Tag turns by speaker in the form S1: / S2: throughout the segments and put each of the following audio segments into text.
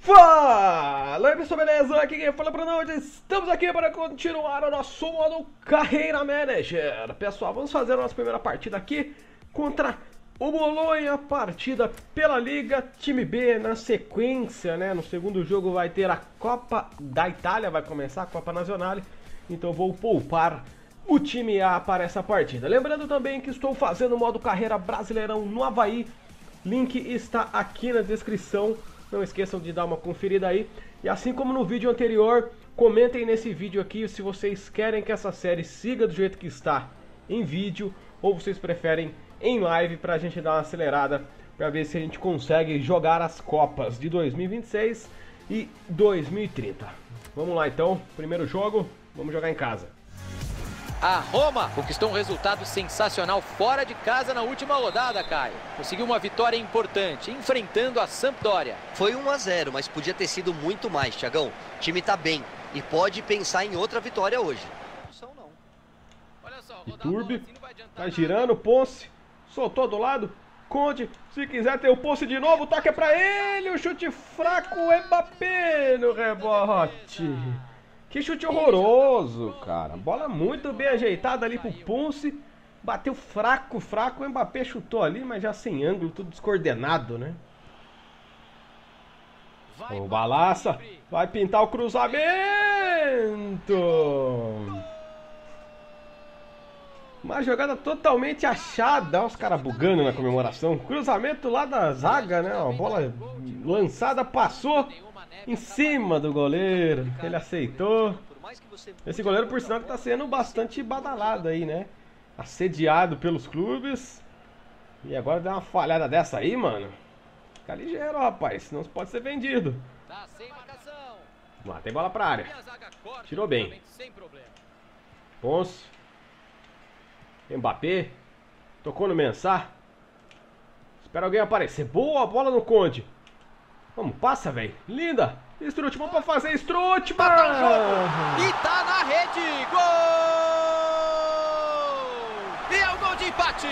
S1: Fala aí pessoal, beleza? Aqui quem fala para nós, estamos aqui para continuar o nosso modo Carreira Manager. Pessoal, vamos fazer a nossa primeira partida aqui contra o Bolonha, partida pela Liga, time B. Na sequência, né, no segundo jogo vai ter a Copa da Itália, vai começar a Copa Nazionale, então vou poupar o time A para essa partida. Lembrando também que estou fazendo o modo Carreira Brasileirão no Havaí, link está aqui na descrição. Não esqueçam de dar uma conferida aí. E assim como no vídeo anterior, comentem nesse vídeo aqui se vocês querem que essa série siga do jeito que está em vídeo ou vocês preferem em live pra gente dar uma acelerada pra ver se a gente consegue jogar as Copas de 2026 e 2030. Vamos lá então, primeiro jogo, vamos jogar em casa.
S2: A Roma conquistou um resultado sensacional fora de casa na última rodada, Caio. Conseguiu uma vitória importante, enfrentando a Sampdoria.
S3: Foi 1 a 0, mas podia ter sido muito mais, Thiagão. O time tá bem e pode pensar em outra vitória hoje.
S1: Iturbe, tá girando, Ponce, soltou do lado, Conde, se quiser ter o Ponce de novo, toque é pra ele, o chute fraco, Mbappé no rebote. Que chute horroroso, cara. Bola muito bem ajeitada ali pro Ponce. Bateu fraco. O Mbappé chutou ali, mas já sem ângulo, tudo descoordenado, né? O Balaça vai pintar o cruzamento. Uma jogada totalmente achada. Olha os caras bugando na comemoração. Cruzamento lá da zaga, né? Uma bola lançada, passou em cima do goleiro, ele aceitou. Esse goleiro, por sinal, que tá sendo bastante badalado aí, né? Assediado pelos clubes. E agora deu uma falhada dessa aí, mano. Fica ligeiro, rapaz, senão pode ser vendido. Vamos lá, tem bola pra área. Tirou bem. Ponce. Mbappé. Tocou no Mensah. Espera alguém aparecer. Boa bola no Conde. Vamos, passa, velho. Linda. Strutman pra fazer. Strutman!
S2: E tá na rede. Gol! E é o gol de empate.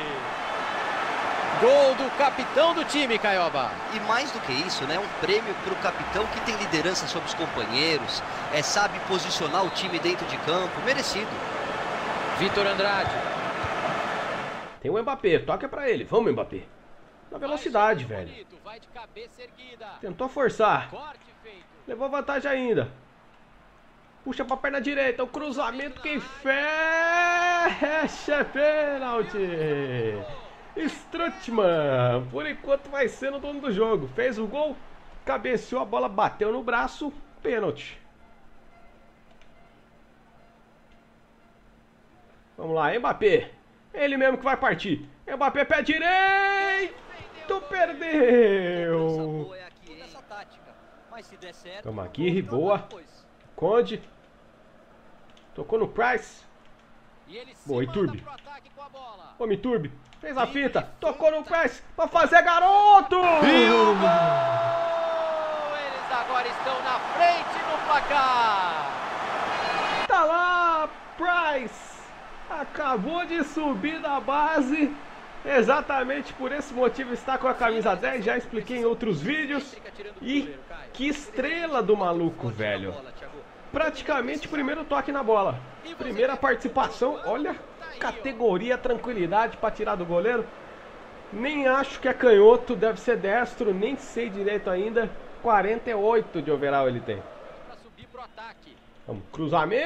S2: Gol do capitão do time, Caioba.
S3: E mais do que isso, né? Um prêmio pro capitão que tem liderança sobre os companheiros. Sabe posicionar o time dentro de campo. Merecido.
S2: Vitor Andrade.
S1: Tem o Mbappé. Toca pra ele. Vamos, Mbappé. Na velocidade, velho. Tentou forçar. Levou vantagem ainda. Puxa pra perna direita. O cruzamento quem fecha. Pênalti. Strutman. Por enquanto vai ser o dono do jogo. Fez o gol. Cabeceou. A bola bateu no braço. Pênalti. Vamos lá, Mbappé. Ele mesmo que vai partir. Mbappé, pé direito. Tu perdeu. Toma aqui, boa. Conde. Tocou no Price. Boa, Iturbe. Ô, Iturbe. Fez a fita. Tocou no Price. Pra fazer, garoto.
S2: E o gol! Eles agora estão na frente no placar.
S1: Tá lá, Price. Acabou de subir da base. Exatamente por esse motivo está com a camisa 10, já expliquei em outros vídeos. E que estrela do maluco, velho. Praticamente primeiro toque na bola. Primeira participação, olha, categoria, tranquilidade para tirar do goleiro. Nem acho que é canhoto, deve ser destro, nem sei direito ainda. 48 de overall ele tem. Vamos, cruzamento!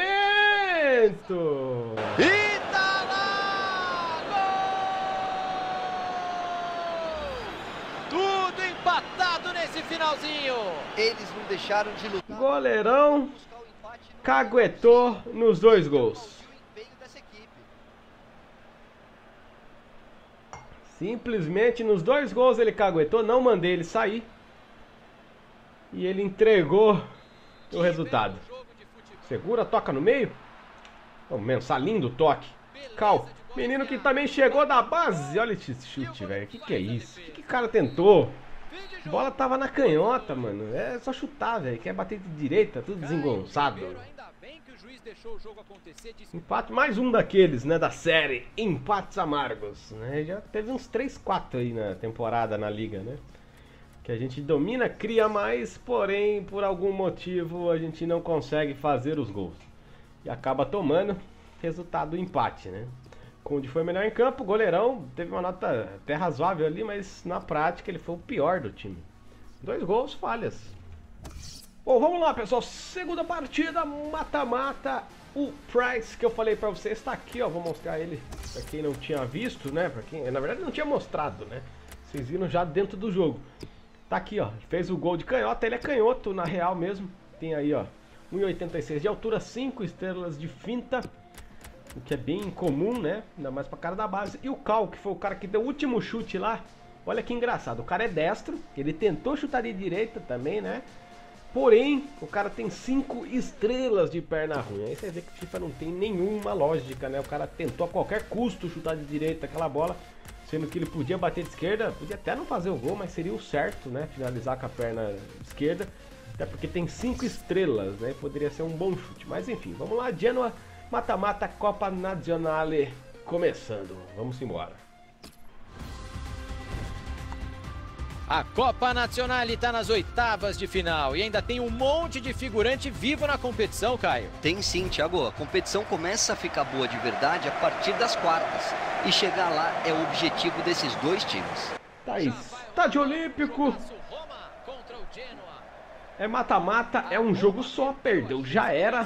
S2: E tá lá! Tudo empatado nesse finalzinho.
S3: Eles não deixaram de lutar.
S1: Goleirão caguetou nos dois gols. Simplesmente nos dois gols ele caguetou. Não mandei ele sair. E ele entregou o resultado. Segura, toca no meio. Vamos, Mensah, lindo toque. Cal, menino que também chegou da base. Olha esse chute, velho. Que é isso? O que o cara tentou? A bola tava na canhota, mano. É só chutar, velho. Quer bater de direita, tudo desengonçado. Empate, mais um daqueles, né, da série Empates Amargos, né? Já teve uns 3, 4 aí na temporada, na liga, né? Que a gente domina, cria mais, porém, por algum motivo, a gente não consegue fazer os gols. E acaba tomando, resultado empate, né? Conde foi melhor em campo, goleirão, teve uma nota até razoável ali, mas na prática ele foi o pior do time. 2 gols, falhas. Bom, vamos lá, pessoal. Segunda partida, mata-mata. O Price que eu falei pra vocês está aqui, ó. Vou mostrar ele pra quem não tinha visto, né? Pra quem, na verdade, não tinha mostrado, né? Vocês viram já dentro do jogo. Tá aqui, ó. Fez o gol de canhota. Ele é canhoto, na real mesmo. Tem aí, ó. 1,86 de altura, 5 estrelas de finta. O que é bem incomum, né? Ainda mais pra cara da base. E o Cal, que foi o cara que deu o último chute lá. Olha que engraçado. O cara é destro. Ele tentou chutar de direita também, né? Porém, o cara tem 5 estrelas de perna ruim. Aí você vê que o FIFA não tem nenhuma lógica, né? O cara tentou a qualquer custo chutar de direita aquela bola, sendo que ele podia bater de esquerda, podia até não fazer o gol, mas seria o certo, né? Finalizar com a perna esquerda, até porque tem 5 estrelas, né? Poderia ser um bom chute. Mas enfim, vamos lá, Genoa, mata-mata, Copa Nazionale começando. Vamos embora.
S2: A Copa Nazionale está nas oitavas de final e ainda tem um monte de figurante vivo na competição, Caio.
S3: Tem sim, Thiago. A competição começa a ficar boa de verdade a partir das quartas. E chegar lá é o objetivo desses 2 times.
S1: Tá isso. Estádio Olímpico. É mata-mata, é um jogo só, perdeu, já era.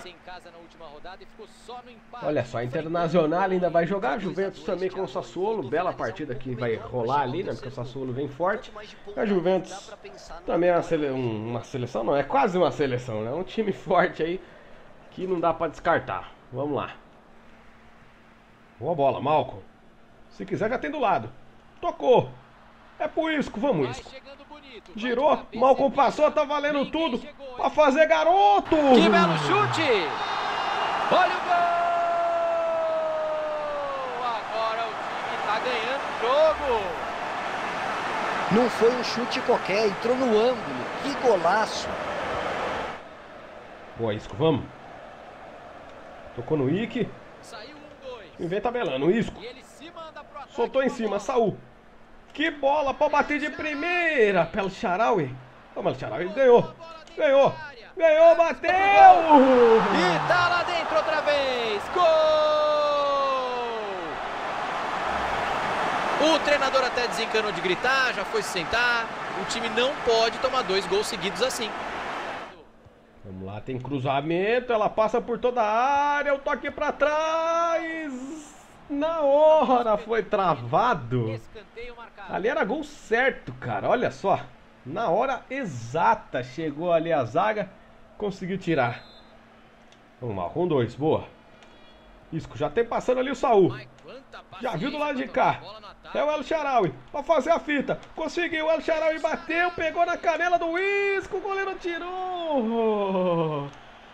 S1: Olha só, a Internacional ainda vai jogar, Juventus também com o Sassuolo, bela partida que vai rolar ali, né, porque o Sassuolo vem forte. A Juventus também é uma seleção, não, é quase uma seleção, né, um time forte aí que não dá pra descartar. Vamos lá. Boa bola, Malcom. Se quiser já tem do lado. Tocou. É pro Isco, vamos Isco. Girou, Malcom passou, tá valendo tudo. Pra fazer, garoto!
S2: Que belo chute! Olha o gol! Agora o time tá ganhando o jogo.
S4: Não foi um chute qualquer, entrou no ângulo. Que golaço!
S1: Boa, Isco, vamos. Tocou no Ike. E vem tabelando, o Isco. Soltou em cima, Saul. Que bola pra bater de primeira pelo Shaarawy. Vamos, El Shaarawy, ganhou. Ganhou, bateu!
S2: E tá lá dentro outra vez. Gol! O treinador até desencanou de gritar, já foi se sentar. O time não pode tomar 2 gols seguidos assim.
S1: Vamos lá, tem cruzamento, ela passa por toda a área, o toque pra trás. Na hora foi travado. Ali era gol certo, cara, olha só. Na hora exata chegou ali a zaga, conseguiu tirar. Vamos lá, 1-2, boa. Isco, já tem passando ali o Saul. Já viu do lado de cá. É o El Shaarawy, pra fazer a fita. Conseguiu, o El Shaarawy bateu, pegou na canela do Isco, o goleiro tirou.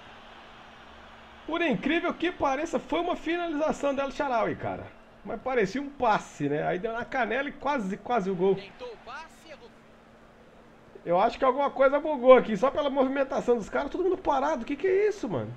S1: Por incrível que pareça, foi uma finalização do El Shaarawy, cara. Mas parecia um passe, né? Aí deu na canela e quase o gol. Eu acho que alguma coisa bugou aqui. Só pela movimentação dos caras, todo mundo parado. Que é isso, mano?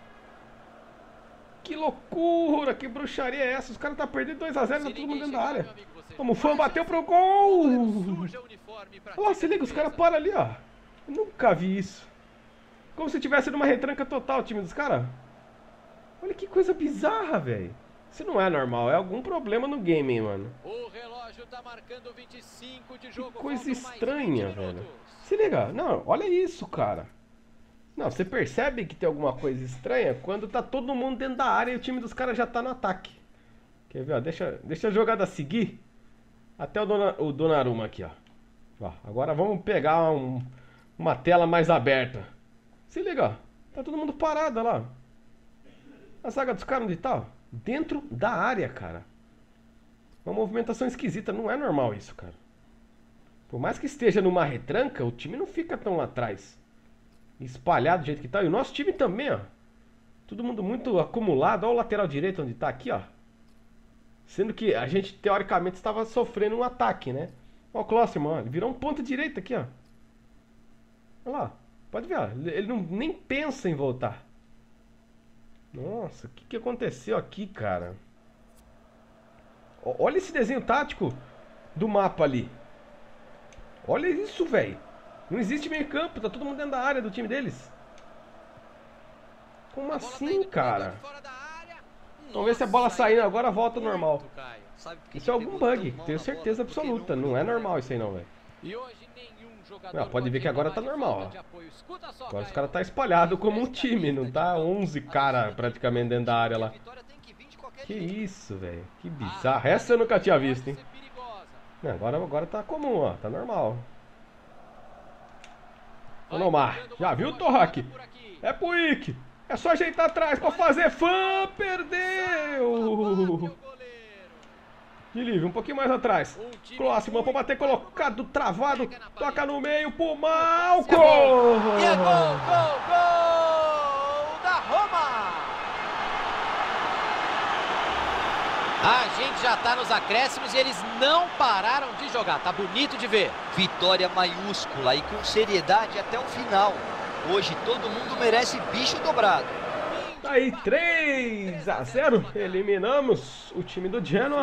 S1: Que loucura, que bruxaria é essa? Os caras tá perdendo 2-0, tá todo mundo dentro da área. Como fã, bateu pro gol! Olha lá, se liga, os caras param ali, ó. Eu nunca vi isso. Como se tivesse numa retranca total o time dos caras. Olha que coisa bizarra, velho. Isso não é normal, é algum problema no game, hein, mano.
S2: O relógio tá marcando 25 de jogo.
S1: Que coisa estranha, velho. Se liga, não, olha isso, cara. Não, você percebe que tem alguma coisa estranha quando tá todo mundo dentro da área e o time dos caras já tá no ataque. Quer ver, ó, deixa a jogada seguir. Até o Donnarumma aqui, ó. Ó, agora vamos pegar uma tela mais aberta. Se liga, ó. Tá todo mundo parado, olha lá. A zaga dos caras onde tá, ó. Dentro da área, cara. Uma movimentação esquisita, não é normal isso, cara. Por mais que esteja numa retranca, o time não fica tão lá atrás. Espalhado do jeito que tá. E o nosso time também, ó. Todo mundo muito acumulado. Olha o lateral direito onde tá aqui, ó. Sendo que a gente, teoricamente, estava sofrendo um ataque, né? Olha o Klosterman, ó. Ele virou um ponto direito aqui, ó. Olha lá. Pode ver, ó. Ele nem pensa em voltar. Nossa, o que aconteceu aqui, cara? Olha esse desenho tático do mapa ali. Olha isso, velho. Não existe meio campo, tá todo mundo dentro da área do time deles. Como assim, cara? Vamos ver se a bola saindo agora volta ao normal. Isso é algum bug, tenho certeza absoluta. Não é normal isso aí não, velho. Pode ver que agora tá normal, ó. Agora os caras tá espalhado como um time, não tá 11 caras praticamente dentro da área lá. Que isso, velho. Que bizarro. Essa eu nunca tinha visto, hein. Agora tá comum, ó. Tá normal. Ô, Nomar, já viu o toque? É pro Ike. É só ajeitar atrás pra fazer fã. Perdeu. De livre, um pouquinho mais atrás. Próximo, pra bater colocado, travado. Toca no meio pro Malcom.
S2: E é gol da Roma. A gente já tá nos acréscimos e eles não pararam de jogar. Tá bonito de ver.
S3: Vitória maiúscula e com seriedade até o final. Hoje todo mundo merece bicho dobrado.
S1: Tá aí, 3-0. Eliminamos o time do Genoa.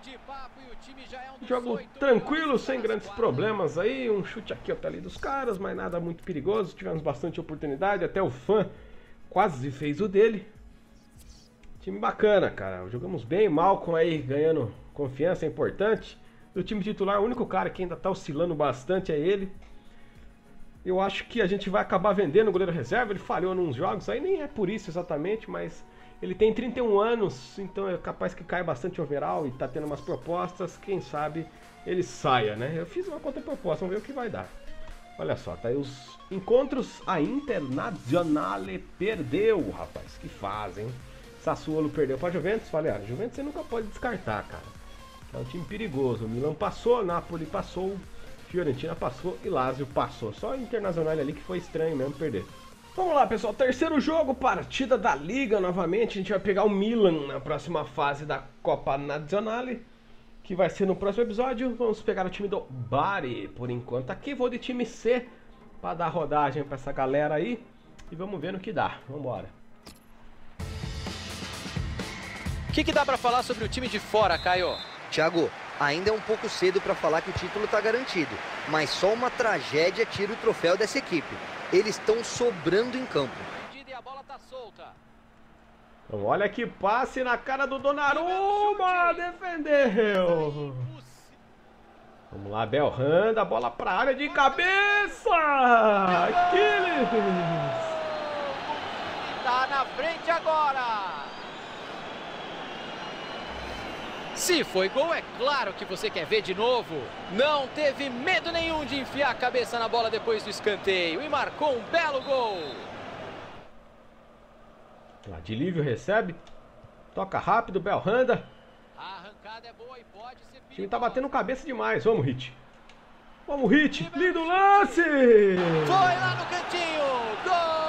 S1: Jogo tranquilo, sem grandes problemas aí. Um chute aqui até ali dos caras, mas nada muito perigoso. Tivemos bastante oportunidade. Até o fã quase fez o dele. Time bacana, cara. Jogamos bem, Malcom aí ganhando confiança, é importante. Do time titular, o único cara que ainda tá oscilando bastante é ele. Eu acho que a gente vai acabar vendendo o goleiro reserva. Ele falhou nos jogos, aí nem é por isso exatamente, mas ele tem 31 anos, então é capaz que caia bastante overall e tá tendo umas propostas. Quem sabe ele saia, né? Eu fiz uma contraproposta, vamos ver o que vai dar. Olha só, tá aí os encontros. A Internazionale perdeu, rapaz. Que fase, hein? Sassuolo perdeu pra Juventus. Falei, a Juventus você nunca pode descartar, cara. É um time perigoso. O Milan passou, Napoli passou, Fiorentina passou e Lazio passou. Só o Internazionale ali que foi estranho mesmo perder. Vamos lá, pessoal. Terceiro jogo, partida da Liga novamente. A gente vai pegar o Milan na próxima fase da Copa Nazionale, que vai ser no próximo episódio. Vamos pegar o time do Bari por enquanto aqui. Vou de time C para dar rodagem para essa galera aí. E vamos ver no que dá. Vamos embora.
S2: O que dá para falar sobre o time de fora, Caio?
S4: Thiago, ainda é um pouco cedo para falar que o título está garantido, mas só uma tragédia tira o troféu dessa equipe. Eles estão sobrando em campo.
S1: Então, olha que passe na cara do Donnarumma, defendeu. Vamos lá, Belhanda, bola para a área de cabeça. Aquiles.
S2: Tá na frente agora. Se foi gol, é claro que você quer ver de novo. Não teve medo nenhum de enfiar a cabeça na bola depois do escanteio e marcou um belo gol.
S1: Lá de Lívio recebe, toca rápido, Belhanda.
S2: A arrancada é boa e pode ser perigosa.
S1: O time tá batendo cabeça demais, vamos Hit. Vamos Hit, lindo lance!
S2: Foi lá no cantinho, gol!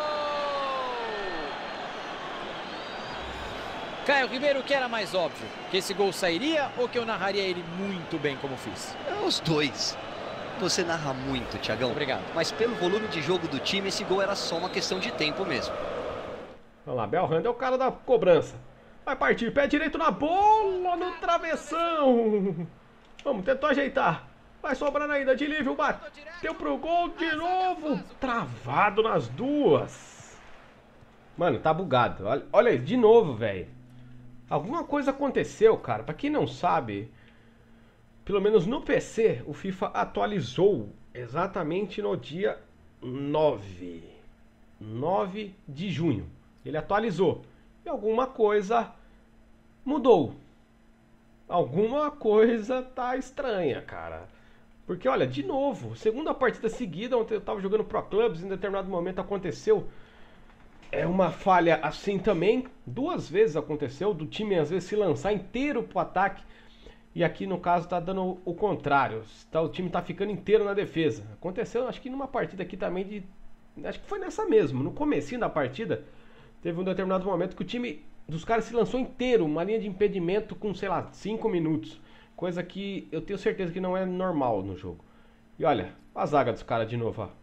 S2: Caio Ribeiro, o que era mais óbvio? Que esse gol sairia ou que eu narraria ele muito bem como fiz?
S3: Os dois. Você narra muito, Thiagão.
S2: Obrigado.
S3: Mas pelo volume de jogo do time, esse gol era só uma questão de tempo mesmo.
S1: Vamos lá, Belhanda é o cara da cobrança. Vai partir, pé direito na bola, no travessão. Vamos, tentou ajeitar. Vai sobrando ainda de Lívio, bateu pro gol de novo. Travado nas duas. Mano, tá bugado. Olha aí, de novo, velho. Alguma coisa aconteceu, cara. Pra quem não sabe, pelo menos no PC, o FIFA atualizou exatamente no dia 9 de junho. Ele atualizou. E alguma coisa mudou. Alguma coisa tá estranha, cara. Porque, olha, de novo, segunda partida seguida, ontem eu tava jogando Pro Clubs, em determinado momento aconteceu uma falha assim também. Duas vezes aconteceu, do time às vezes se lançar inteiro pro ataque. E aqui no caso tá dando o contrário, o time tá ficando inteiro na defesa. Aconteceu, acho que numa partida aqui também acho que foi nessa mesmo, no comecinho da partida. Teve um determinado momento que o time dos caras se lançou inteiro, uma linha de impedimento com, sei lá, 5 minutos. Coisa que eu tenho certeza que não é normal no jogo. E olha, a zaga dos caras de novo, ó.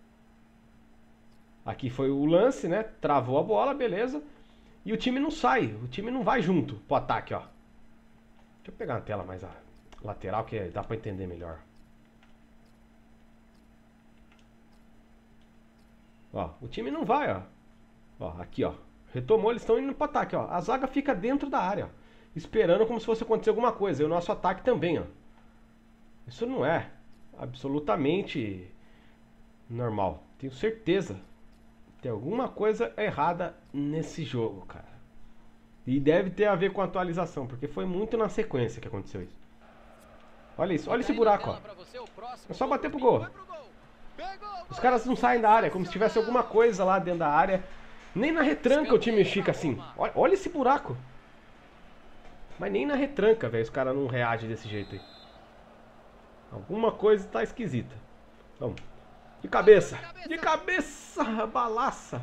S1: Aqui foi o lance, né? Travou a bola, beleza. E o time não sai, o time não vai junto pro ataque, ó. Deixa eu pegar uma tela mais a lateral que dá pra entender melhor. Ó, o time não vai, ó. Ó, aqui, ó. Retomou, eles estão indo pro ataque, ó. A zaga fica dentro da área, ó, esperando como se fosse acontecer alguma coisa. E o nosso ataque também, ó. Isso não é absolutamente normal. Tenho certeza. Tem alguma coisa errada nesse jogo, cara. E deve ter a ver com a atualização, porque foi muito na sequência que aconteceu isso. Olha isso, olha esse buraco, ó. É só bater pro gol. Os caras não saem da área, como se tivesse alguma coisa lá dentro da área. Nem na retranca o time fica assim. Olha esse buraco. Mas nem na retranca, velho, os caras não reagem desse jeito aí. Alguma coisa tá esquisita. Vamos. De cabeça. De cabeça, balaça.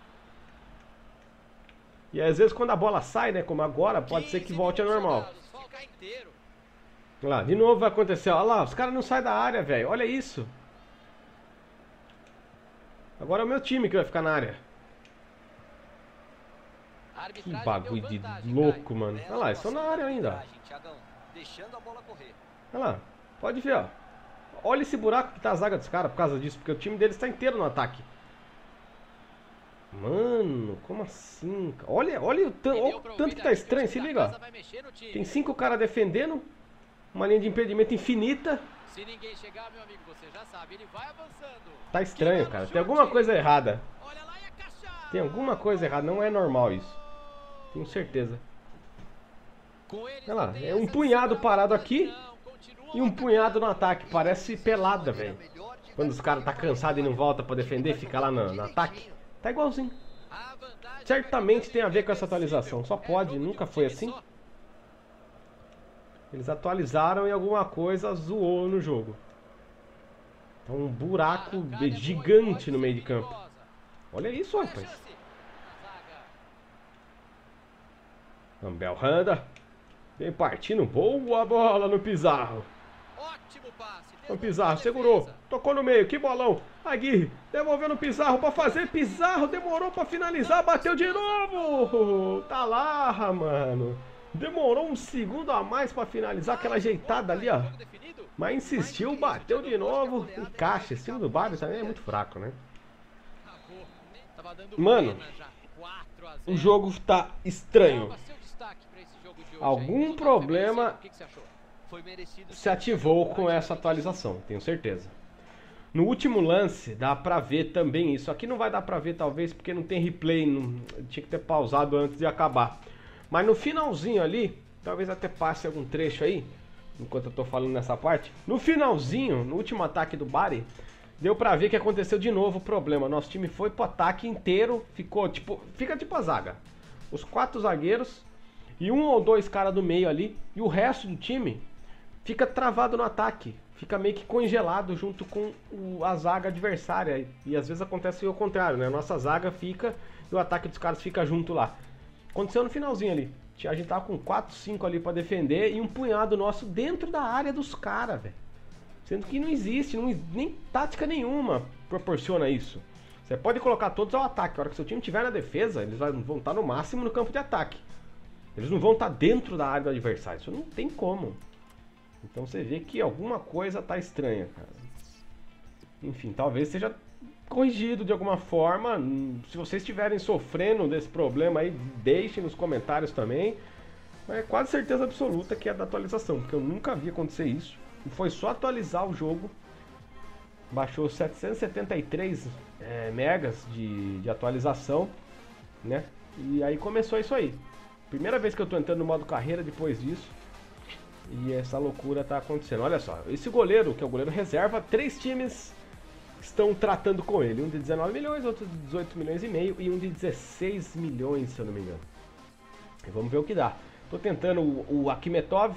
S1: E às vezes quando a bola sai, né, como agora, pode ser que volte ao normal. Olha lá, de novo vai acontecer. Olha lá, os caras não saem da área, velho. Olha isso. Agora é o meu time que vai ficar na área. Que bagulho de louco, mano. Olha lá, eles estão na área ainda. Olha lá, pode ver, ó. Olha esse buraco que tá a zaga dos caras por causa disso, porque o time deles tá inteiro no ataque. Mano, como assim? Olha o tanto que tá estranho, se liga, ó. Tem 5 caras defendendo, uma linha de impedimento infinita.
S2: Se ninguém chegar, meu amigo, você já sabe, ele vai avançando.
S1: Tá estranho, cara. Tem alguma coisa errada. Tem alguma coisa errada, não é normal isso. Tenho certeza. Olha lá, é um punhado parado aqui e um punhado no ataque. Parece pelada, velho. Quando os caras tá cansado e não volta pra defender, fica lá no ataque. Tá igualzinho. Certamente tem a ver com essa atualização. Só pode, nunca foi assim. Eles atualizaram e alguma coisa zoou no jogo. Então um buraco gigante no meio de campo. Olha isso, rapaz. Belhanda. Vem partindo. Boa bola no Pizarro. O Pizarro segurou. Tocou no meio. Que bolão. Aguirre. Devolveu no Pizarro pra fazer. Pizarro demorou pra finalizar. Bateu de novo. Tá lá, mano. Demorou um segundo a mais pra finalizar aquela ajeitada ali, ó. Mas insistiu, bateu de novo. Encaixa. Esse time do Bari também é muito fraco, né? Mano, o jogo tá estranho. Algum problema se ativou com essa atualização, tenho certeza. No último lance dá pra ver também isso. Aqui não vai dar pra ver talvez porque não tem replay, não, tinha que ter pausado antes de acabar. Mas no finalzinho ali, talvez até passe algum trecho aí, enquanto eu tô falando nessa parte. No finalzinho, no último ataque do Bari, deu pra ver que aconteceu de novo o problema. Nosso time foi pro ataque inteiro, fica tipo a zaga. Os 4 zagueiros e 1 ou 2 caras do meio ali, e o resto do time fica travado no ataque. Fica meio que congelado junto com a zaga adversária. E às vezes acontece o contrário, né? A nossa zaga fica e o ataque dos caras fica junto lá. Aconteceu no finalzinho ali. A gente tava com 4, 5 ali pra defender e um punhado nosso dentro da área dos caras, velho. Sendo que não existe, nem tática nenhuma proporciona isso. Você pode colocar todos ao ataque. A hora que seu time estiver na defesa, eles vão estar no máximo no campo de ataque. Eles não vão estar dentro da área do adversário. Isso não tem como. Então você vê que alguma coisa tá estranha, cara. Enfim, talvez seja corrigido de alguma forma. Se vocês estiverem sofrendo desse problema aí, deixem nos comentários também. Mas é quase certeza absoluta que é da atualização, porque eu nunca vi acontecer isso. E foi só atualizar o jogo. Baixou 773 megas de atualização, né? E aí começou isso aí. Primeira vez que eu tô entrando no modo carreira depois disso. E essa loucura tá acontecendo. Olha só, esse goleiro, que é o goleiro reserva, 3 times estão tratando com ele. Um de 19 milhões, outro de 18 milhões e meio e um de 16 milhões, se eu não me engano. E vamos ver o que dá. Tô tentando o Akhmetov,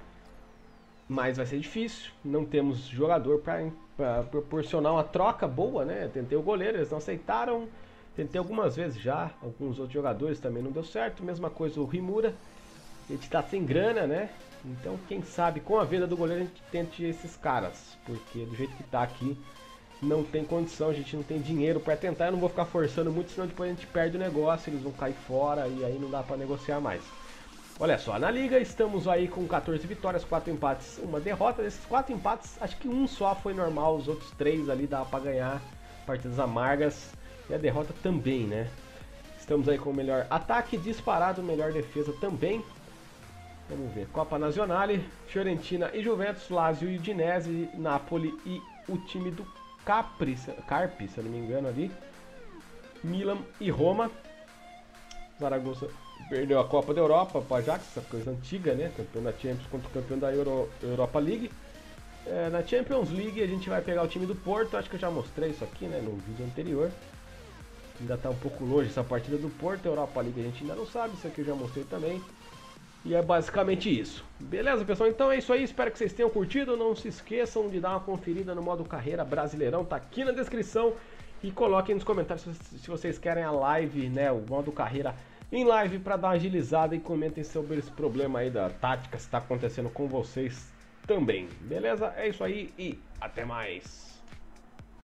S1: mas vai ser difícil. Não temos jogador para proporcionar uma troca boa, né? Tentei o goleiro, eles não aceitaram. Tentei algumas vezes já, alguns outros jogadores também não deu certo. Mesma coisa o Rimura. A gente tá sem grana, né? Então quem sabe com a venda do goleiro a gente tente esses caras. Porque do jeito que tá aqui não tem condição, a gente não tem dinheiro para tentar. Eu não vou ficar forçando muito, senão depois a gente perde o negócio, eles vão cair fora e aí não dá para negociar mais. Olha só, na liga estamos aí com 14 vitórias, 4 empates, 1 derrota. Desses 4 empates, acho que um só foi normal, os outros 3 ali dá para ganhar, partidas amargas. e a derrota também, né? Estamos aí com o melhor ataque disparado, melhor defesa também. Vamos ver, Copa Nazionale, Fiorentina e Juventus, Lazio e Udinese, Napoli e o time do Carpi, se eu não me engano ali, Milan e Roma. Zaragoza perdeu a Copa da Europa para Ajax, essa coisa antiga, né? Campeão da Champions contra o campeão da Europa League. Na Champions League a gente vai pegar o time do Porto, acho que eu já mostrei isso aqui, né, no vídeo anterior. Ainda está um pouco longe essa partida do Porto, Europa League a gente ainda não sabe, isso aqui eu já mostrei também. E é basicamente isso. Beleza, pessoal? Então é isso aí, espero que vocês tenham curtido. Não se esqueçam de dar uma conferida no modo carreira Brasileirão, tá aqui na descrição. E coloquem nos comentários se vocês querem a live, né, o modo carreira em live para dar uma agilizada, e comentem sobre esse problema aí da tática, se está acontecendo com vocês também. Beleza? É isso aí e até mais.